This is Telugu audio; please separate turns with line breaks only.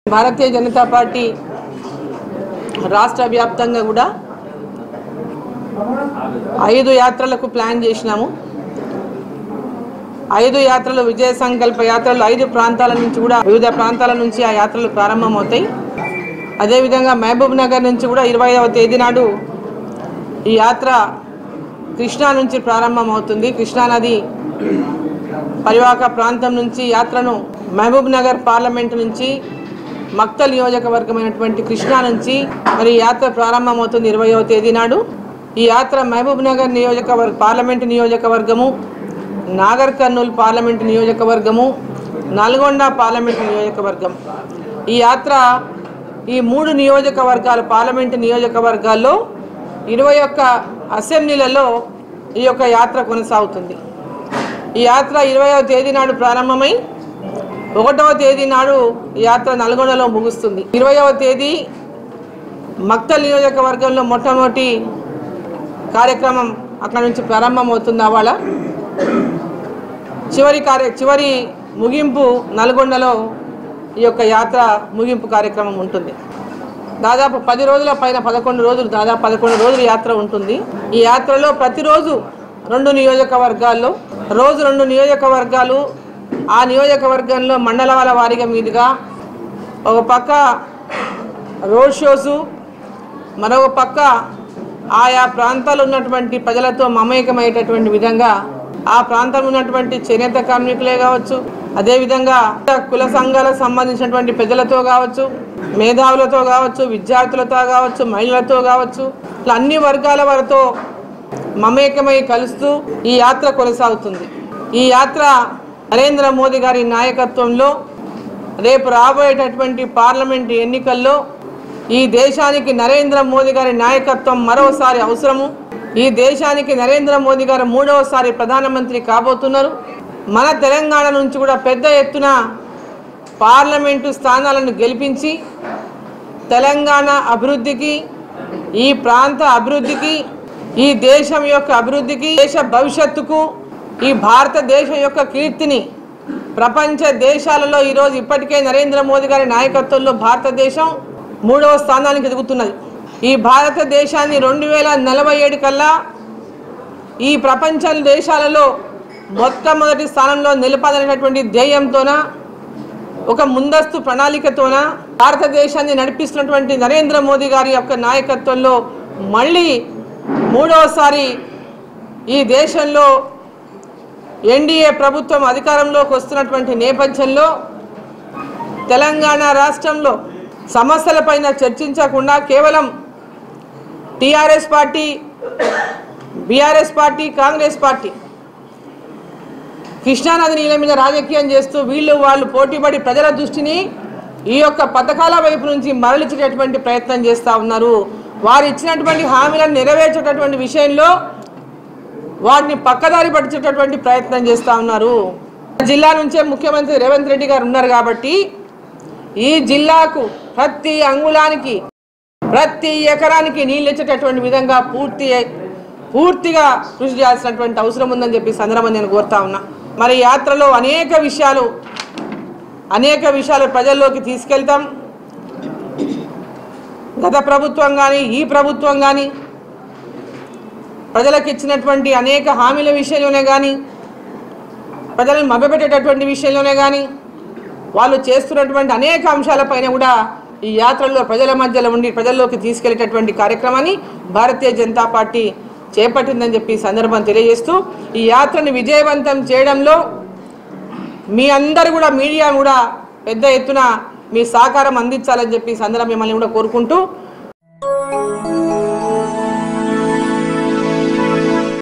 భారతీయ జనతా పార్టీ రాష్ట్ర వ్యాప్తంగా కూడా 5 యాత్రలకు ప్లాన్ చేసినాము। 5 యాత్రలు విజయ సంకల్ప యాత్రలు 5 ప్రాంతాల నుంచి కూడా వివిధ ప్రాంతాల నుంచి ఆ యాత్రలు ప్రారంభమవుతాయి। అదే విధంగా మహబూబ్ నగర్ నుంచి కూడా 20వ తేదీ నాడు ఈ యాత్ర కృష్ణా నుంచి ప్రారంభమవుతుంది। కృష్ణా నది పరివాహక ప్రాంతం నుంచి యాత్రను మహబూబ్ నగర్ పార్లమెంట్ నుంచి మక్తల్ నియోజకవర్గమైనటువంటి కృష్ణా నుంచి మరి యాత్ర ప్రారంభమవుతుంది 20వ తేదీ నాడు। ఈ యాత్ర మహబూబ్ నగర్ పార్లమెంట్ నియోజకవర్గము, నాగర్ కర్నూల్ పార్లమెంట్ నియోజకవర్గము, నల్గొండ పార్లమెంట్ నియోజకవర్గం, ఈ యాత్ర ఈ 3 నియోజకవర్గాలు పార్లమెంట్ నియోజకవర్గాల్లో 21 అసెంబ్లీలలో ఈ యొక్క యాత్ర కొనసాగుతుంది। ఈ యాత్ర 20వ తేదీ నాడు ప్రారంభమై 1వ తేదీ నాడు ఈ యాత్ర నల్గొండలో ముగుస్తుంది। 20వ తేదీ మక్తల్ నియోజకవర్గంలో మొట్టమొదటి కార్యక్రమం అక్కడ నుంచి ప్రారంభమవుతుంది। అవాళ చివరి ముగింపు నల్గొండలో ఈ యొక్క యాత్ర ముగింపు కార్యక్రమం ఉంటుంది। దాదాపు 10 రోజుల పైన 11 రోజులు దాదాపు 11 రోజుల యాత్ర ఉంటుంది। ఈ యాత్రలో ప్రతిరోజు 2 నియోజకవర్గాల్లో రోజు 2 నియోజకవర్గాలు ఆ నియోజకవర్గంలో మండలాల వారీగా మీదుగా ఒక పక్క రోడ్ షోసు, మరొక పక్క ఆయా ప్రాంతాల్లో ఉన్నటువంటి ప్రజలతో మమేకమయ్యేటటువంటి విధంగా ఆ ప్రాంతంలో ఉన్నటువంటి చేనేత కార్మికులే కావచ్చు, అదేవిధంగా కుల సంఘాలకు సంబంధించినటువంటి ప్రజలతో కావచ్చు, మేధావులతో కావచ్చు, విద్యార్థులతో కావచ్చు, మహిళలతో కావచ్చు, ఇట్లా అన్ని వర్గాల వారితో మమేకమై కలుస్తూ ఈ యాత్ర కొనసాగుతుంది। ఈ యాత్ర నరేంద్ర మోదీ గారి నాయకత్వంలో రేపు రాబోయేటటువంటి పార్లమెంటు ఎన్నికల్లో ఈ దేశానికి నరేంద్ర మోదీ గారి నాయకత్వం మరోసారి అవసరము। ఈ దేశానికి నరేంద్ర మోదీ గారు 3వసారి ప్రధానమంత్రి కాబోతున్నారు। మన తెలంగాణ నుంచి కూడా పెద్ద ఎత్తున పార్లమెంటు స్థానాలను గెలిపించి తెలంగాణ అభివృద్ధికి, ఈ ప్రాంత అభివృద్ధికి, ఈ దేశం యొక్క అభివృద్ధికి, దేశ భవిష్యత్తుకు, ఈ భారతదేశం యొక్క కీర్తిని ప్రపంచ దేశాలలో ఈరోజు ఇప్పటికే నరేంద్ర మోదీ గారి నాయకత్వంలో భారతదేశం 3వ స్థానానికి ఎదుగుతున్నది। ఈ భారతదేశాన్ని 2047 కల్లా ఈ ప్రపంచ దేశాలలో మొట్టమొదటి స్థానంలో నిలపాలనేటటువంటి ధ్యేయంతోన, ఒక ముందస్తు ప్రణాళికతోన భారతదేశాన్ని నడిపిస్తున్నటువంటి నరేంద్ర మోదీ గారి యొక్క నాయకత్వంలో మళ్ళీ 3వసారి ఈ దేశంలో ఎన్డీఏ ప్రభుత్వం అధికారంలోకి వస్తున్నటువంటి నేపథ్యంలో తెలంగాణ రాష్ట్రంలో సమస్యలపైన చర్చించకుండా కేవలం TRS party, BRS party, Congress party కృష్ణానది నీళ్ళ మీద రాజకీయం చేస్తూ వాళ్ళు పోటీపడి ప్రజల దృష్టిని ఈ యొక్క పథకాల వైపు నుంచి మరలించేటటువంటి ప్రయత్నం చేస్తూ ఉన్నారు। వారు ఇచ్చినటువంటి హామీలను నెరవేర్చేటటువంటి విషయంలో వాటిని పక్కదారి పట్టించేటటువంటి ప్రయత్నం చేస్తూ ఉన్నారు। జిల్లా నుంచే ముఖ్యమంత్రి రేవంత్ రెడ్డి గారు ఉన్నారు కాబట్టి ఈ జిల్లాకు ప్రతి అంగుళానికి, ప్రతి ఎకరానికి నీళ్ళు ఇచ్చేటటువంటి విధంగా పూర్తిగా కృషి చేయాల్సినటువంటి అవసరం ఉందని చెప్పి సందర్భంగా నేను కోరుతా ఉన్నా। మరి యాత్రలో అనేక విషయాలు ప్రజల్లోకి తీసుకెళ్తాం। గత ప్రభుత్వం కానీ, ఈ ప్రభుత్వం కానీ ప్రజలకు ఇచ్చినటువంటి అనేక హామీల విషయంలోనే కానీ, ప్రజలను మభ్యపెట్టేటటువంటి విషయంలోనే కానీ, వాళ్ళు చేస్తున్నటువంటి అనేక అంశాలపైన కూడా ఈ యాత్రలో ప్రజల మధ్యలో ఉండి ప్రజల్లోకి తీసుకెళ్లేటటువంటి కార్యక్రమాన్ని భారతీయ జనతా పార్టీ చేపట్టిందని చెప్పి సందర్భం తెలియజేస్తూ ఈ యాత్రను విజయవంతం చేయడంలో మీ అందరూ కూడా, మీడియా కూడా పెద్ద ఎత్తున మీ సహకారం అందించాలని చెప్పి సందర్భం మిమ్మల్ని కూడా కోరుకుంటూ